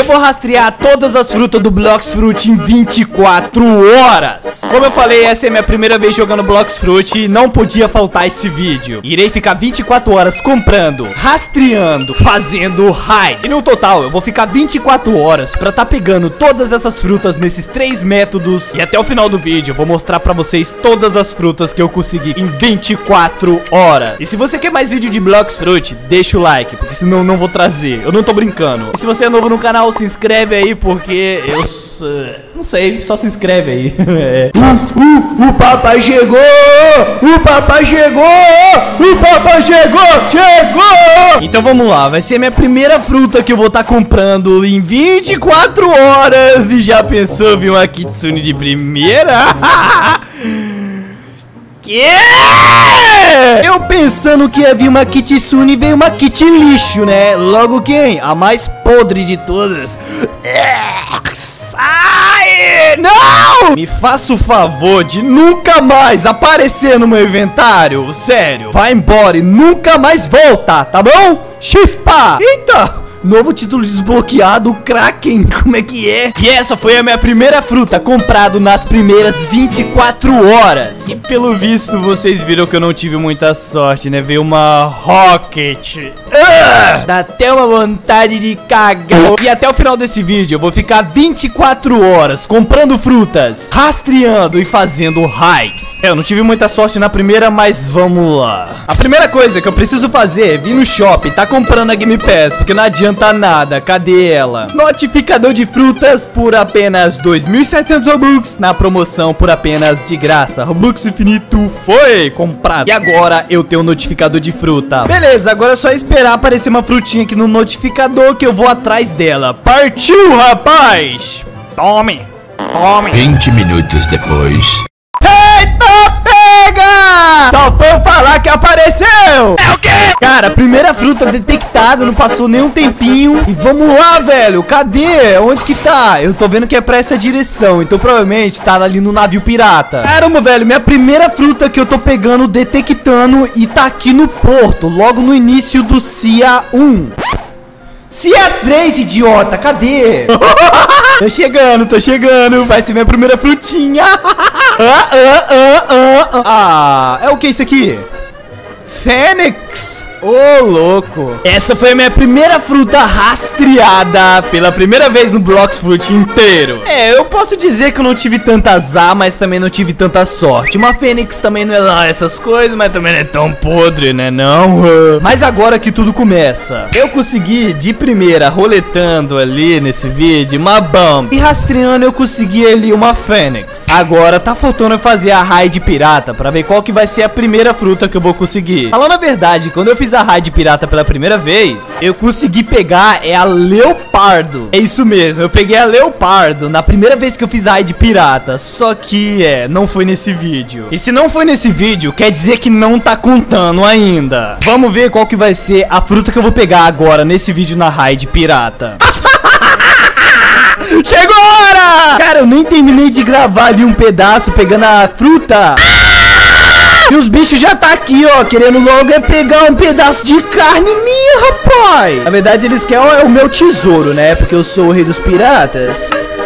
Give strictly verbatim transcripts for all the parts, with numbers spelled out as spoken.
vou rastrear todas as frutas do Blox Fruit em vinte e quatro horas. Como eu falei, essa é minha primeira vez jogando Blox Fruit e não podia faltar esse vídeo. Irei ficar vinte e quatro horas comprando, rastreando, fazendo raid. E no total eu vou ficar vinte e quatro horas pra tá pegando todas essas frutas nesses três métodos. E até o final do vídeo eu vou mostrar pra vocês todas as frutas que eu consegui em vinte e quatro horas. E se você quer mais vídeo de Blox Fruit, deixa o like, porque senão eu não vou trazer. Eu não tô brincando. E se você é novo no canal, se inscreve aí, porque eu não sei, só se inscreve aí. É. Uh, uh, o papai chegou! O papai chegou! O papai chegou! Chegou! Então vamos lá, vai ser a minha primeira fruta que eu vou estar tá comprando em vinte e quatro horas. E já pensou vir uma Kitsune de primeira? Que? Eu pensando que ia vir uma Kitsune, veio uma Kit lixo, né? Logo quem? A mais podre de todas. Sai! Não! Me faça o favor de nunca mais aparecer no meu inventário. Sério. Vai embora e nunca mais volta, tá bom? Chispa! Eita! Novo título desbloqueado, Kraken, como é que é? E essa foi a minha primeira fruta, comprado nas primeiras vinte e quatro horas. E pelo visto, vocês viram que eu não tive muita sorte, né? Veio uma Rocket. Uh! Dá até uma vontade de cagar. E até o final desse vídeo, eu vou ficar vinte e quatro horas comprando frutas, rastreando e fazendo raids. É, eu não tive muita sorte na primeira, mas vamos lá. A primeira coisa que eu preciso fazer é vir no shopping e tá comprando a Game Pass, porque não adianta nada, cadê ela? Notificador de frutas por apenas dois mil e setecentos Robux, na promoção por apenas de graça. Robux infinito foi comprado. E agora eu tenho um notificador de fruta. Beleza, agora é só esperar aparecer uma frutinha aqui no notificador que eu vou atrás dela. Partiu, rapaz! Tome! Tome! vinte minutos depois. Eita, pega! Só foi eu falar que apareceu! É o quê? Cara, a primeira fruta detectada, não passou nem um tempinho. E vamos lá, velho, cadê? Onde que tá? Eu tô vendo que é pra essa direção, então provavelmente tá ali no navio pirata. Caramba, velho, minha primeira fruta que eu tô pegando, detectando, e tá aqui no porto, logo no início do C I A um. C I A três, idiota, cadê? Tô chegando, tô chegando. Vai ser minha primeira frutinha. ah, ah, ah, ah, ah, é o que isso aqui? Fênix. Ô, oh, louco. Essa foi a minha primeira fruta rastreada pela primeira vez no Blox Fruit inteiro. É, eu posso dizer que eu não tive tanta azar, mas também não tive tanta sorte. Uma Fênix também não é lá essas coisas, mas também não é tão podre, né não? Mas agora que tudo começa, eu consegui de primeira, roletando ali nesse vídeo, uma Bomb. E rastreando eu consegui ali uma Fênix. Agora tá faltando eu fazer a raid pirata pra ver qual que vai ser a primeira fruta que eu vou conseguir. Falando a verdade, quando eu fiz a raid pirata pela primeira vez, eu consegui pegar é a Leopardo. É isso mesmo, eu peguei a Leopardo na primeira vez que eu fiz a raid pirata. Só que, é, não foi nesse vídeo. E se não foi nesse vídeo, quer dizer que não tá contando ainda. Vamos ver qual que vai ser a fruta que eu vou pegar agora nesse vídeo na raid pirata. Chegou a hora! Cara, eu nem terminei de gravar ali um pedaço pegando a fruta. E os bichos já tá aqui, ó, querendo logo é pegar um pedaço de carne minha, rapaz. Na verdade, eles querem é o meu tesouro, né? Porque eu sou o rei dos piratas.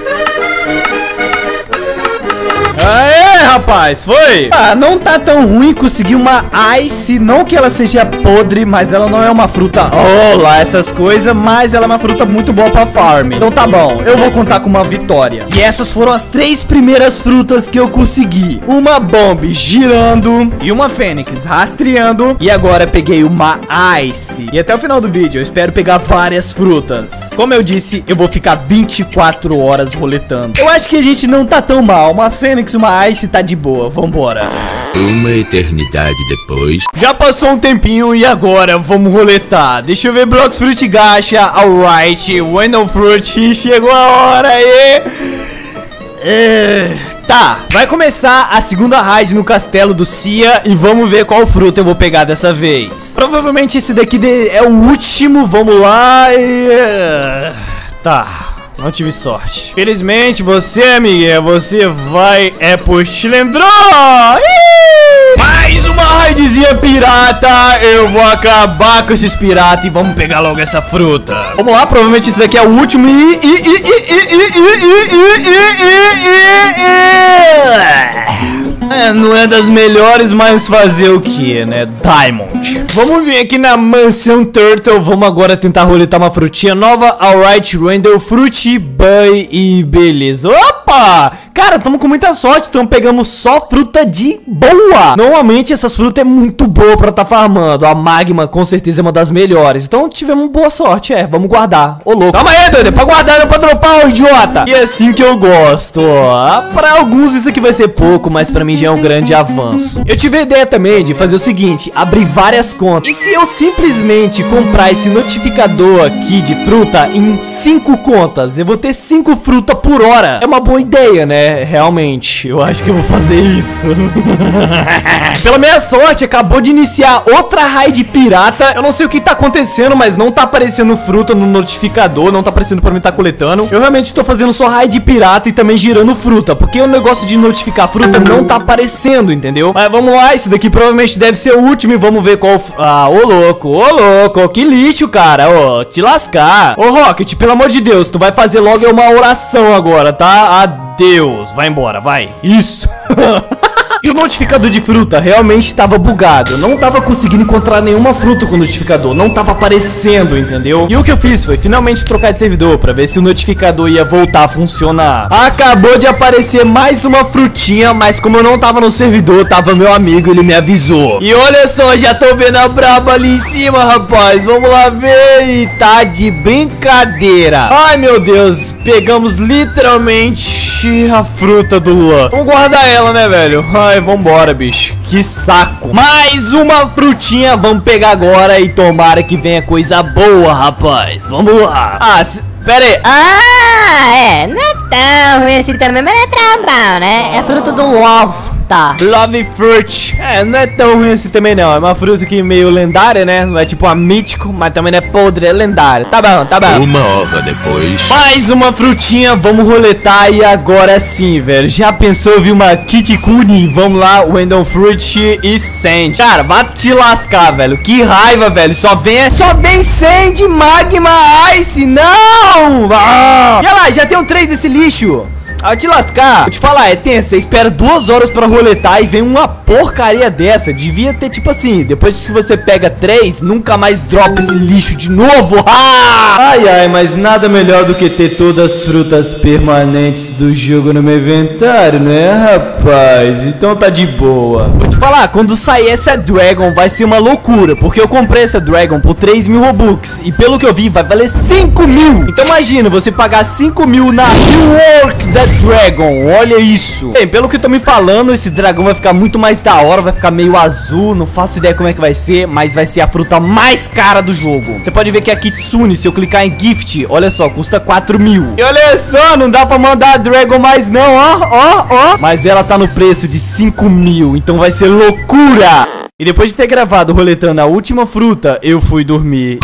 Aê, rapaz, foi? Ah, não tá tão ruim conseguir uma Ice. Não que ela seja podre, mas ela não é uma fruta, oh, lá essas coisas, mas ela é uma fruta muito boa pra farm. Então tá bom, eu vou contar com uma vitória. E essas foram as três primeiras frutas que eu consegui. Uma Bomb girando e uma Fênix rastreando. E agora eu peguei uma Ice. E até o final do vídeo eu espero pegar várias frutas. Como eu disse, eu vou ficar vinte e quatro horas roletando. Eu acho que a gente não tá tão mal. Uma Fênix, uma Ice tá de boa, vambora. Uma eternidade depois. Já passou um tempinho e agora vamos roletar. Deixa eu ver, Blox Fruit gacha. Alright, Wendell Fruit, chegou a hora aí. Uh, tá, vai começar a segunda raid no castelo do Cia e vamos ver qual fruta eu vou pegar dessa vez. Provavelmente esse daqui é o último, vamos lá e... Uh, tá, não tive sorte. Felizmente você, amiguinha, você vai é pro Chilendró. Mais uma raid raidezinha pirata. Eu vou acabar com esses piratas e vamos pegar logo essa fruta. Vamos lá, provavelmente esse daqui é o último e... e, e, e, e, e, e, e, é, não é das melhores, mas fazer o que, né? Diamond. Vamos vir aqui na mansão Turtle. Vamos agora tentar roletar uma frutinha nova. Alright, Randall, Fruity, Buy e beleza. Opa! Cara, tamo com muita sorte. Então pegamos só fruta de boa. Normalmente essas frutas é muito boa pra tá farmando. A Magma com certeza é uma das melhores. Então tivemos boa sorte, é. Vamos guardar. Ô, louco. Calma aí, doido. É pra guardar, não é pra dropar, ô idiota. E é assim que eu gosto, ó. Pra alguns isso aqui vai ser pouco, mas pra mim já é um grande avanço. Eu tive a ideia também de fazer o seguinte, abrir várias contas. E se eu simplesmente comprar esse notificador aqui de fruta em cinco contas, eu vou ter cinco frutas por hora. É uma boa ideia, né? Realmente, eu acho que eu vou fazer isso. Pela minha sorte, acabou de iniciar outra raid pirata. Eu não sei o que tá acontecendo, mas não tá aparecendo fruta no notificador, não tá aparecendo pra mim tá coletando. Eu realmente tô fazendo só raid pirata e também girando fruta, porque o negócio de notificar fruta não tá aparecendo, entendeu? Mas vamos lá, esse daqui provavelmente deve ser o último e vamos ver qual... Ah, ô louco, ô louco, que lixo, cara, ô, te lascar. Ô Rocket, pelo amor de Deus, tu vai fazer logo uma oração agora, tá? Adeus, vai embora, vai. Isso. E o notificador de fruta realmente tava bugado. Eu não tava conseguindo encontrar nenhuma fruta com o notificador. Não tava aparecendo, entendeu? E o que eu fiz foi finalmente trocar de servidor pra ver se o notificador ia voltar a funcionar. Acabou de aparecer mais uma frutinha, mas como eu não tava no servidor, tava meu amigo, ele me avisou. E olha só, já tô vendo a braba ali em cima, rapaz. Vamos lá ver. E tá de brincadeira. Ai, meu Deus. Pegamos literalmente a fruta do Luan. Vamos guardar ela, né, velho? Ai, vambora, bicho. Que saco. Mais uma frutinha. Vamos pegar agora e tomara que venha coisa boa, rapaz. Vamos lá. Ah, se... pera aí. Ah, é. Não é tão ruim assim também, mas não é tão bom, né? É fruto do ovo. Tá. Love Fruit. É, não é tão ruim assim também não. É uma fruta que meio lendária, né? Não é tipo uma mítico, mas também não é podre, é lendária. Tá bom, tá bom. Uma hora depois. Mais uma frutinha, vamos roletar e agora sim, velho. Já pensou ouvir uma Kitikuni? Vamos lá, Randall Fruit e Sand. Cara, vai te lascar, velho. Que raiva, velho. Só vem, só vem Sand, Magma, Ice. Não! Ah! E olha lá, já tem um três desse lixo. Ah, te lascar. Vou te falar, é tenso. Você espera duas horas pra roletar e vem uma porcaria dessa. Devia ter, tipo assim, depois que você pega três, nunca mais dropa esse lixo de novo. Ah! Ai, ai, mas nada melhor do que ter todas as frutas permanentes do jogo no meu inventário, né, rapaz? Então tá de boa. Vou te falar, quando sair essa Dragon vai ser uma loucura, porque eu comprei essa Dragon por três mil Robux e pelo que eu vi vai valer cinco mil. Então imagina, você pagar cinco mil na Rework da Dragon, olha isso. Bem, pelo que eu tô me falando, esse dragão vai ficar muito mais da hora, vai ficar meio azul, não faço ideia como é que vai ser, mas vai ser a fruta mais cara do jogo. Você pode ver que a Kitsune, se eu clicar em Gift, olha só, custa quatro mil. E olha só, não dá pra mandar a Dragon mais não, ó, ó, ó. Mas ela tá no preço de cinco mil, então vai ser loucura. E depois de ter gravado roletando a última fruta, eu fui dormir.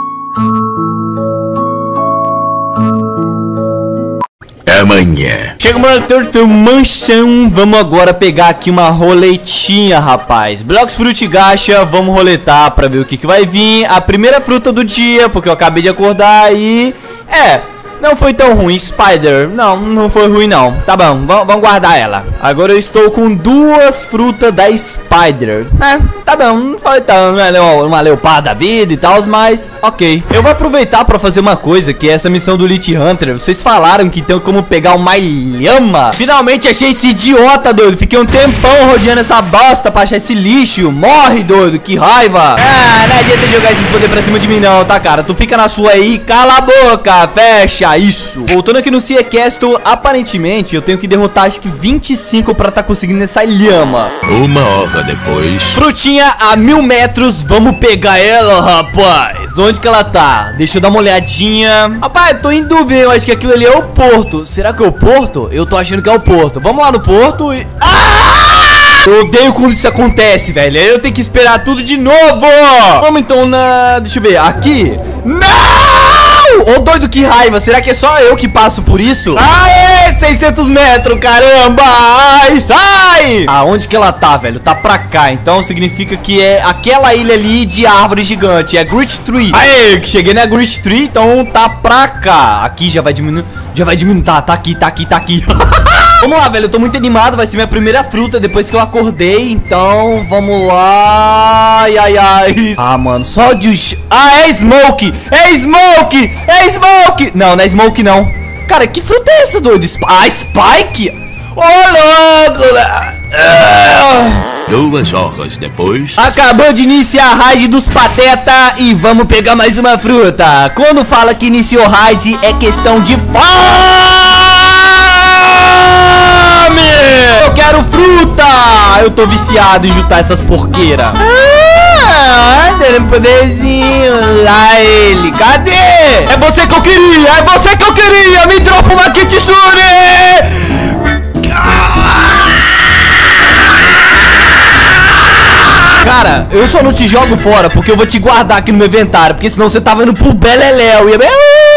Amanhã. Chega uma Turtle Mansão. Vamos agora pegar aqui uma roletinha, rapaz. Blocos Fruit Gacha. Vamos roletar pra ver o que que vai vir. A primeira fruta do dia, porque eu acabei de acordar e... É... Não foi tão ruim, Spider. Não, não foi ruim não. Tá bom, vamos guardar ela. Agora eu estou com duas frutas da Spider. É, tá bom, não foi tão uma leoparda da vida e tal, mas ok. Eu vou aproveitar pra fazer uma coisa, que é essa missão do Elite Hunter. Vocês falaram que tem como pegar uma lhama. Finalmente achei esse idiota, doido. Fiquei um tempão rodeando essa bosta pra achar esse lixo. Morre, doido, que raiva. Ah, não adianta jogar esses poderes pra cima de mim não, tá, cara? Tu fica na sua aí, cala a boca, fecha. Isso. Voltando aqui no Sea Castle, aparentemente eu tenho que derrotar acho que vinte e cinco pra tá conseguindo essa lhama. Uma hora depois. Frutinha a mil metros, vamos pegar ela, rapaz. Onde que ela tá? Deixa eu dar uma olhadinha. Rapaz, eu tô em dúvida, eu acho que aquilo ali é o porto. Será que é o porto? Eu tô achando que é o porto. Vamos lá no porto e... Ah! Eu odeio quando isso acontece, velho. Eu tenho que esperar tudo de novo. Vamos então na... Deixa eu ver, aqui. Não! Ô doido, que raiva. Será que é só eu que passo por isso? Aê! Aê, seiscentos metros, caramba! Ai, sai! Aonde que ela tá, velho? Tá pra cá, então significa que é aquela ilha ali de árvore gigante. É Great Tree. Aê, cheguei na Great Tree, então tá pra cá. Aqui já vai diminuir, já vai diminuir. Tá, tá aqui, tá aqui, tá aqui. Vamos lá, velho, eu tô muito animado. Vai ser minha primeira fruta depois que eu acordei. Então, vamos lá. Ai, ai, ai. Ah, mano, só de... Ah, é Smoke! É Smoke! É Smoke! Não, não é Smoke, não. Cara, que fruta é essa, doido? Ah, Spike? Ô, louco! Duas horas depois. Acabou de iniciar a raid dos pateta e vamos pegar mais uma fruta. Quando fala que iniciou raid, é questão de fome! Eu quero fruta! Eu tô viciado em juntar essas porqueiras. Ah, tem um poderzinho. Lá ele, cadê? É você que eu queria, é você que eu queria. Me dropa uma Kitsune! Cara, eu só não te jogo fora porque eu vou te guardar aqui no meu inventário, porque senão você tava indo pro Beleléu. Ia...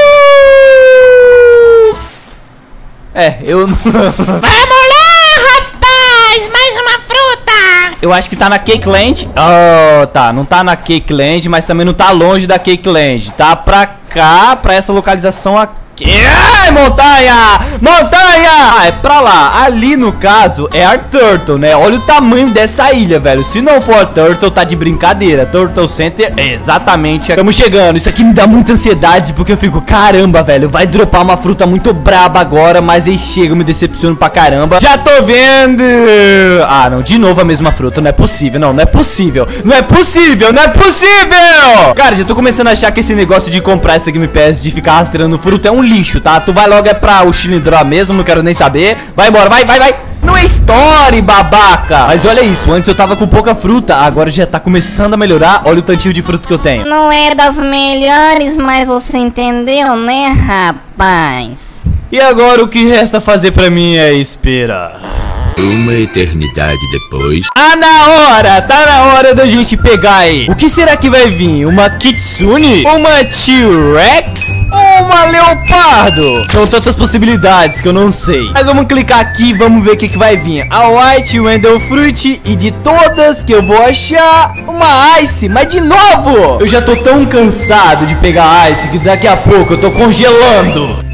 É, eu não... Vamos lá, rapaz! Mais uma fruta! Eu acho que tá na Cake Land. Oh, tá, não tá na Cake Land, mas também não tá longe da Cake Land. Tá pra cá, pra essa localização aqui. Ai, montanha! Montanha! Ah, é pra lá. Ali, no caso, é a Turtle, né? Olha o tamanho dessa ilha, velho. Se não for a Turtle, tá de brincadeira. Turtle Center é exatamente. Estamos chegando. Isso aqui me dá muita ansiedade, porque eu fico, caramba, velho, vai dropar uma fruta muito braba agora, mas aí chega, eu me decepciono pra caramba. Já tô vendo. Ah, não, de novo a mesma fruta. Não é possível, não, não é possível. Não é possível, não é possível! Cara, já tô começando a achar que esse negócio de comprar essa Game Pass, de ficar rastreando fruta, é um lixo, tá? Tu vai logo é pra o Chilindró mesmo, não quero nem saber. Vai embora, vai, vai, vai. Não é story, babaca. Mas olha isso, antes eu tava com pouca fruta, agora já tá começando a melhorar. Olha o tantinho de fruta que eu tenho. Não é das melhores, mas você entendeu, né, rapaz? E agora o que resta fazer pra mim é esperar. Uma eternidade depois. Ah, na hora! Tá na hora da gente pegar aí. O que será que vai vir? Uma Kitsune? Uma T-Rex? Ou uma Leopardo? São tantas possibilidades que eu não sei. Mas vamos clicar aqui e vamos ver o que, que vai vir. A White Wendell Fruit. E de todas que eu vou achar, uma Ice. Mas de novo! Eu já tô tão cansado de pegar Ice que daqui a pouco eu tô congelando.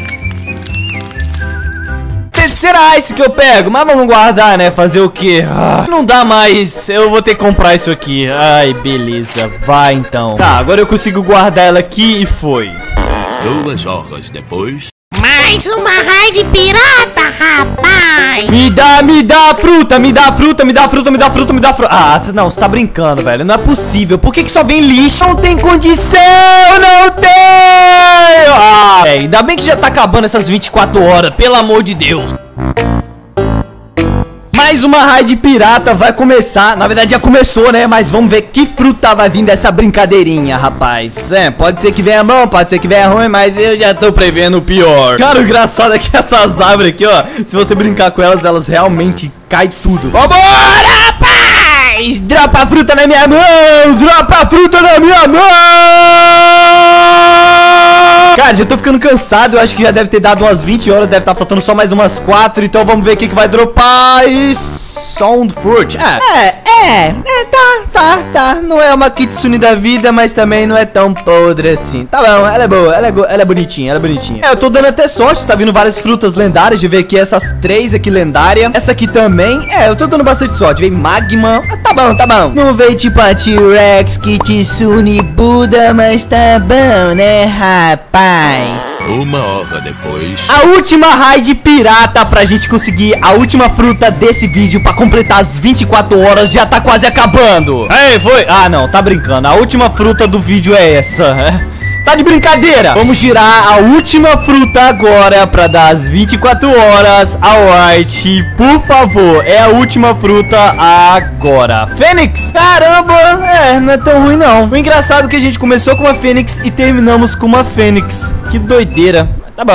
Será isso que eu pego? Mas vamos guardar, né? Fazer o quê? Ah, não dá mais. Eu vou ter que comprar isso aqui. Ai, beleza. Vai, então. Tá, agora eu consigo guardar ela aqui e foi. Duas horas depois. Mais uma raid pirata, rapaz! Me dá, me dá fruta, me dá fruta, me dá fruta, me dá fruta, me dá fruta. Ah, não, você tá brincando, velho. Não é possível. Por que que só vem lixo? Não tem condição, não tem! Ah, é, ainda bem que já tá acabando essas vinte e quatro horas, pelo amor de Deus. Mais uma raid pirata vai começar. Na verdade já começou, né? Mas vamos ver que fruta vai vir dessa brincadeirinha, rapaz. É, pode ser que venha bom, pode ser que venha ruim, mas eu já tô prevendo o pior. Cara, o engraçado é que essas árvores aqui, ó, se você brincar com elas, elas realmente caem tudo. Vambora, rapaz! Dropa a fruta na minha mão! Dropa a fruta na minha mão! Cara, já tô ficando cansado. Eu acho que já deve ter dado umas vinte horas. Deve estar faltando só mais umas quatro. Então vamos ver o que, que vai dropar. E... Sound Fruit. É, é, é, é, tá, tá, tá. Não é uma Kitsune da vida, mas também não é tão podre assim. Tá bom, ela é boa, ela é, ela é bonitinha, ela é bonitinha. É, eu tô dando até sorte, tá vindo várias frutas lendárias. De ver aqui essas três aqui lendárias. Essa aqui também, é, eu tô dando bastante sorte. Vem Magma, ah, tá bom, tá bom. Não veio tipo a T-Rex, Kitsune, Buda, mas tá bom, né, rapaz? Uma hora depois. A última raid pirata pra gente conseguir a última fruta desse vídeo pra completar as vinte e quatro horas já tá quase acabando. Ei, foi? Ah, não, tá brincando. A última fruta do vídeo é essa. Tá de brincadeira. Vamos girar a última fruta agora pra dar as vinte e quatro horas a White. Por favor, é a última fruta agora. Fênix. Caramba, é, não é tão ruim não. O engraçado é que a gente começou com uma Fênix e terminamos com uma Fênix. Que doideira. Tá bom. E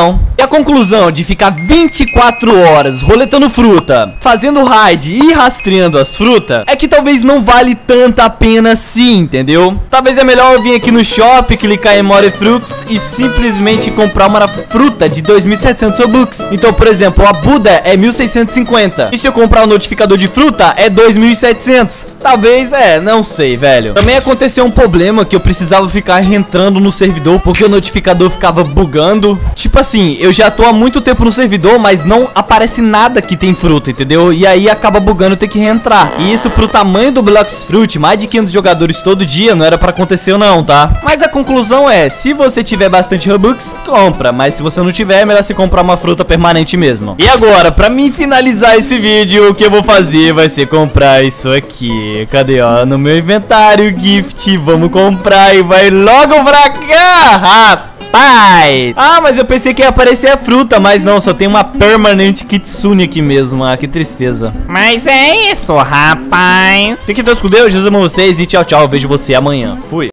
E a conclusão de ficar vinte e quatro horas roletando fruta, fazendo raid e rastreando as frutas, é que talvez não vale tanta pena assim, entendeu? Talvez é melhor eu vir aqui no shop, clicar em More Fruits e simplesmente comprar uma fruta de dois mil e setecentos Robux. Então, por exemplo, a Buda é mil seiscentos e cinquenta. E se eu comprar o notificador de fruta, é dois mil e setecentos. Talvez, é, não sei, velho. Também aconteceu um problema que eu precisava ficar reentrando no servidor porque o notificador ficava bugando. Tipo assim, eu já tô há muito tempo no servidor, mas não aparece nada que tem fruta, entendeu? E aí acaba bugando ter que reentrar. E isso pro tamanho do Blox Fruit, mais de quinhentos jogadores todo dia, não era pra acontecer não, tá? Mas a conclusão é, se você tiver bastante Robux, compra. Mas se você não tiver, é melhor você comprar uma fruta permanente mesmo. E agora, pra mim finalizar esse vídeo, o que eu vou fazer vai ser comprar isso aqui. Cadê, ó? No meu inventário, gift. Vamos comprar e vai logo pra cá, rapaz. Ah, mas eu pensei que ia aparecer a fruta, mas não, só tem uma permanente Kitsune aqui mesmo. Ah, que tristeza. Mas é isso, rapaz. Fique Deus com Deus, Jesus amo vocês e tchau, tchau. Eu vejo você amanhã. Fui.